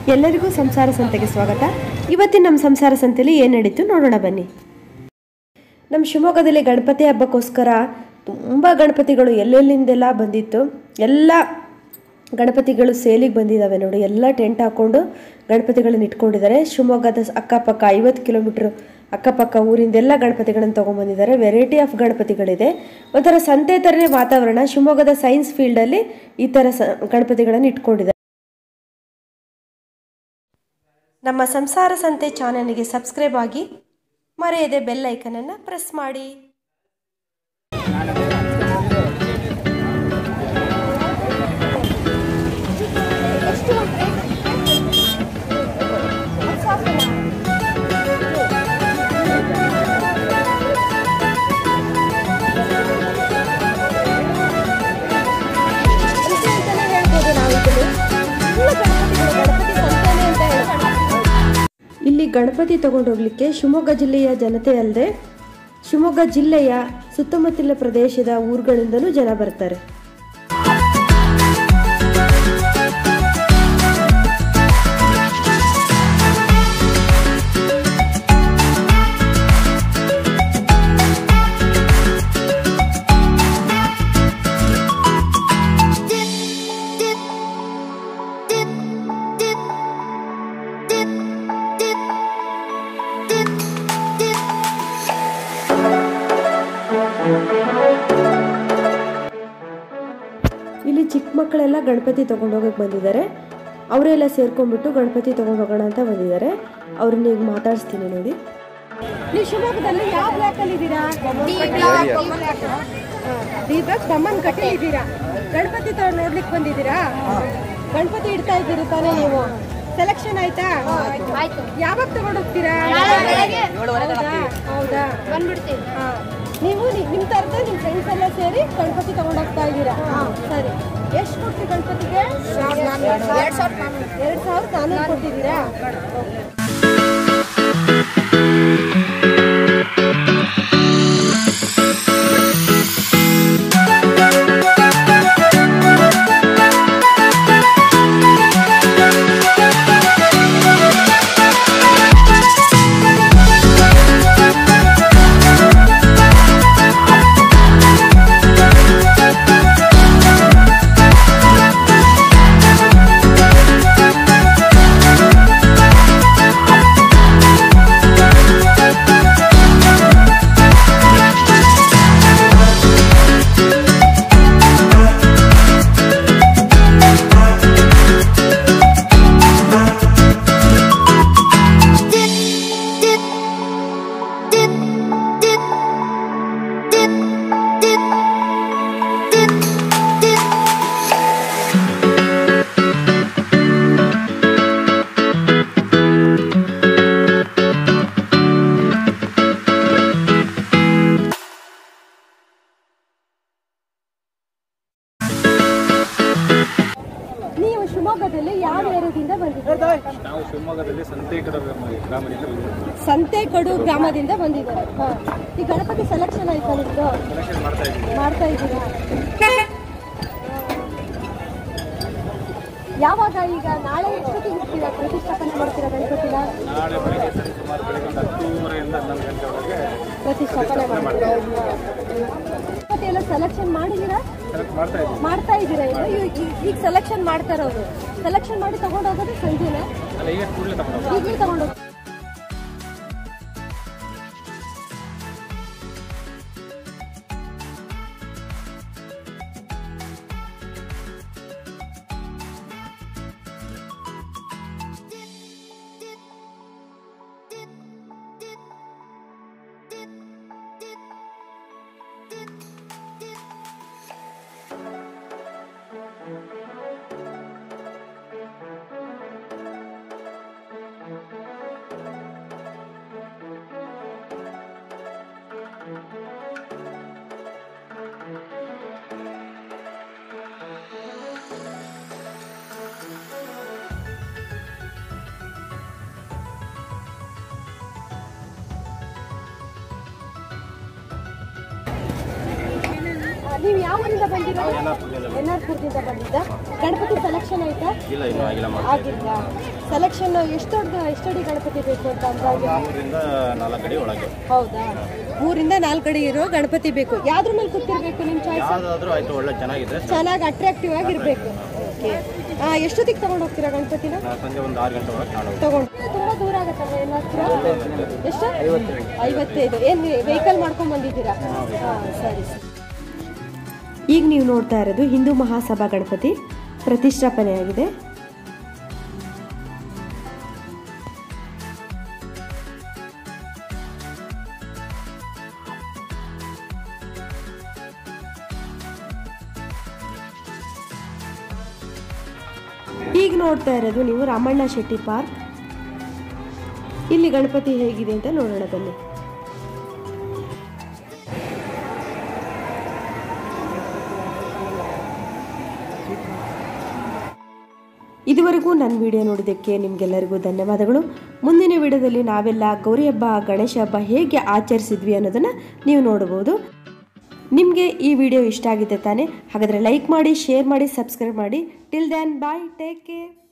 ಎಲ್ಲರಿಗೂ ಸಂಸಾರ ಸಂತೆಗೆ ಸ್ವಾಗತ. ಇವತ್ತಿನ ನಮ್ಮ ಸಂಸಾರ ಸಂತೆಯಲ್ಲಿ ಏನು ನಡೀತು ನೋಡೋಣ ಬನ್ನಿ. ನಮ್ಮ ಶಿವಮೊಗ್ಗದಲ್ಲಿ ಗಣಪತಿ ಹಬ್ಬಕ್ಕೋಸ್ಕರ ತುಂಬ ಗಣಪತಿಗಳು ಎಲ್ಲೆಲ್ಲಿಂದೆಲ್ಲ ಬಂದಿತ್ತು. ಎಲ್ಲ ಗಣಪತಿಗಳು ಸೇಲಿಗೆ ಬಂದಿದ್ದಾವೆ ನೋಡಿ. ಎಲ್ಲ ಟೆಂಟ್ ಹಾಕ್ಕೊಂಡು ಗಣಪತಿಗಳನ್ನ ಇಟ್ಕೊಂಡಿದ್ದಾರೆ. ಶಿವಮೊಗ್ಗದ ಅಕ್ಕಪಕ್ಕ 50 ಕಿಲೋಮೀಟ್ರ್ ಅಕ್ಕಪಕ್ಕ ಊರಿಂದೆಲ್ಲ ಗಣಪತಿಗಳನ್ನು ತೊಗೊಂಡ್ಬಂದಿದ್ದಾರೆ. Variety of ಗಣಪತಿಗಳಿದೆ. ಒಂಥರ ಸಂತೆ ಥರನೇ ವಾತಾವರಣ. ಶಿವಮೊಗ್ಗದ ಸೈನ್ಸ್ ಫೀಲ್ಡಲ್ಲಿ ಈ ಥರ ಗಣಪತಿಗಳನ್ನು ಇಟ್ಕೊಂಡಿದ್ದಾರೆ. ನಮ್ಮ ಸಂಸಾರ ಸಂತೆ ಚಾನಲ್ಗೆ ಸಬ್ಸ್ಕ್ರೈಬ್ ಆಗಿ, ಮರೆಯದೆ ಬೆಲ್ ಐಕನನ್ನು ಪ್ರೆಸ್ ಮಾಡಿ. ಇಲ್ಲಿ ಗಣಪತಿ ತಗೊಂಡೋಗ್ಲಿಕ್ಕೆ ಶಿವಮೊಗ್ಗ ಜಿಲ್ಲೆಯ ಜನತೆ ಅಲ್ಲದೆ ಶಿವಮೊಗ್ಗ ಜಿಲ್ಲೆಯ ಸುತ್ತಮುತ್ತಲ ಪ್ರದೇಶದ ಊರುಗಳಿಂದಲೂ ಜನ ಬರ್ತಾರೆ. ಇಲ್ಲಿ ಚಿಕ್ಕ ಮಕ್ಕಳೆಲ್ಲ ಗಣಪತಿ ತೊಗೊಂಡೋಗಕ್ಕೆ ಬಂದಿದ್ದಾರೆ. ಅವರೆಲ್ಲ ಸೇರ್ಕೊಂಡ್ಬಿಟ್ಟು ಗಣಪತಿ ತೊಗೊಂಡೋಗೋಣ ಅಂತ ಬಂದಿದ್ದಾರೆ. ಅವ್ರನ್ನ ಈಗ ಮಾತಾಡಿಸ್ತೀನಿ ನೋಡಿ. ನೀವು ಶಿವಮೊಗ್ಗದಲ್ಲಿ ಯಾವ ಬ್ಲಾಕಲ್ಲಿ ಇದ್ದೀರಾ? ಬಮ್ಮನ್ ಕಟ್ಟಿ ಇದ್ದೀರಾ? ಗಣಪತಿ ನೋಡ್ಲಿಕ್ಕೆ ಬಂದಿದ್ದೀರಾ? ಗಣಪತಿ ಇಡ್ತಾ ಇದ್ದೀರಿ ತಾನೇ ನೀವು? ಸೆಲೆಕ್ಷನ್ ಆಯ್ತಾ? ಯಾವಾಗ ತಗೊಂಡೋಗ್ತೀರಾ? ಹೌದಾ, ಬಂದ್ಬಿಡ್ತೀವಿ. ನೀವು ನಿಮ್ಮ ಥರದ ನಿಮ್ಮ ಫ್ರೆಂಡ್ಸ್ ಎಲ್ಲ ಸೇರಿ ಗಣಪತಿ ತಗೊಂಡೋಗ್ತಾ ಇದ್ದೀರಾ? ಸರಿ. ಎಷ್ಟು ಕೊಡ್ತೀವಿ ಗಣಪತಿಗೆ? 2,400 ಕೊಟ್ಟಿದ್ದೀರಾ? ಶಿವಮೊಗ್ಗದಲ್ಲಿ ಯಾವ ಏರಿಯಾದಿಂದ ಬಂದಿದ್ದೀರಾ? ನಾವು ಶಿವಮೊಗ್ಗದಲ್ಲಿ ಸಂತೆಕಡು ಗ್ರಾಮದಿಂದ ಬಂದಿದ್ದಾರೆ. ಈ ಗಣಪತಿ ಸೆಲೆಕ್ಷನ್ ಆಯ್ತಾ ನಿಮ್ದು? ಮಾಡ್ತಾ ಇದ್ದೀರಾ? ಯಾವಾಗ? ಈಗ ನಾಳೆ ಎಷ್ಟೊತ್ತಿಗೆ ಇರ್ತೀರಾ? ಪ್ರತಿಷ್ಠಾಪನೆ ಮಾಡ್ತೀರಾ ಗಣಪತಿನ? ನಾಳೆ ಬೆಳಗ್ಗೆ ಸುಮಾರು ಬೆಳಗ್ಗೆ 10:30ರಿಂದ 11 ಗಂಟೆವರೆಗೆ ಪ್ರತಿಷ್ಠಾಪನೆ ಮಾಡ್ತೀರಾ? ಗಣಪತಿ ಎಲ್ಲ ಸೆಲೆಕ್ಷನ್ ಮಾಡಿದ್ದೀರಾ? ಮಾಡ್ತಾ ಇದ್ದೀರಾ? ಈಗ ಸೆಲೆಕ್ಷನ್ ಮಾಡ್ತಾ ಇರೋದು. ಸೆಲೆಕ್ಷನ್ ಮಾಡಿ ತಗೊಂಡೋಗೋದು ಸಂಜೆನೆ? ಈಗಲೇ ತಗೊಂಡೋಗ. ನೀವು ಯಾವ ಊರಿಂದ ಬಂದಿರೋದು? ಎನ್ಆರ್ಪುರದಿಂದ ಬಂದಿದ್ದ. ಗಣಪತಿ ಸೆಲೆಕ್ಷನ್ ಸೆಲೆಕ್ಷನ್ ಆಯ್ತಾ? ಇಲ್ಲ ಇನ್ನೂ ಆಗಿಲ್ಲ. ಆಗಿಲ್ಲ. ಸೆಲೆಕ್ಷನ್ ಎಷ್ಟು ಅಡಿ ಗಣಪತಿ ಬೇಕು ಅಂತ ಅಂದಾಗೆ? 3ರಿಂದ 4 ಅಡಿ ಒಳಗೆ. ಹೌದಾ? 3ರಿಂದ 4 ಅಡಿ ಇರೋ ಗಣಪತಿ ಬೇಕು. ಯಾವ್ದ್ರ ಮೇಲೆ ಕೂತಿರ್ಬೇಕು ನಿಮ್ಮ ಚಾಯ್ಸ್? ಯಾವುದಾದ್ರೂ ಆಯ್ತು, ಒಳ್ಳೆ ಚೆನ್ನಾಗಿದ್ರೆ ಚೆನ್ನಾಗಿ ಅಟ್ರಾಕ್ಟಿವ್ ಆಗಿರ್ಬೇಕು. ಓಕೆ. ಎಷ್ಟೊತ್ತಿಗೆ ತಗೊಂಡು ಹೋಗ್ತೀರಾ ಗಣಪತಿನ? ಸಂಜೆ ಒಂದು 6 ಗಂಟೆ ಒಳಗೆ ತಗೊಂಡು. ತುಂಬ ದೂರ ಆಗುತ್ತಲ್ಲ ಎಲ್ಲ ಹತ್ರ? ಎಷ್ಟು? 55. ಏನು ವೆಹಿಕಲ್ ಮಾಡ್ಕೊಂಡು ಬಂದಿದ್ದೀರಾ? ಹಾಂ, ಸರಿ ಸರಿ. ಈಗ ನೀವು ನೋಡ್ತಾ ಇರೋದು ಹಿಂದೂ ಮಹಾಸಭಾ ಗಣಪತಿ ಪ್ರತಿಷ್ಠಾಪನೆಯಾಗಿದೆ. ಈಗ ನೋಡ್ತಾ ಇರೋದು ನೀವು ರಾಮಣ್ಣ ಶೆಟ್ಟಿ ಪಾರ್ಕ್. ಇಲ್ಲಿ ಗಣಪತಿ ಹೇಗಿದೆ ಅಂತ ನೋಡೋಣ ಬನ್ನಿ. ಇದುವರೆಗೂ ನನ್ನ ವಿಡಿಯೋ ನೋಡಿದ್ದಕ್ಕೆ ನಿಮಗೆಲ್ಲರಿಗೂ ಧನ್ಯವಾದಗಳು. ಮುಂದಿನ ವಿಡಿಯೋದಲ್ಲಿ ನಾವೆಲ್ಲ ಗೌರಿ ಹಬ್ಬ, ಗಣೇಶ ಹಬ್ಬ ಹೇಗೆ ಆಚರಿಸಿದ್ವಿ ಅನ್ನೋದನ್ನು ನೀವು ನೋಡಬಹುದು. ನಿಮಗೆ ಈ ವಿಡಿಯೋ ಇಷ್ಟ ಆಗಿದೆ ತಾನೆ? ಹಾಗಾದರೆ ಲೈಕ್ ಮಾಡಿ, ಶೇರ್ ಮಾಡಿ, ಸಬ್ಸ್ಕ್ರೈಬ್ ಮಾಡಿ. Till then bye, take care.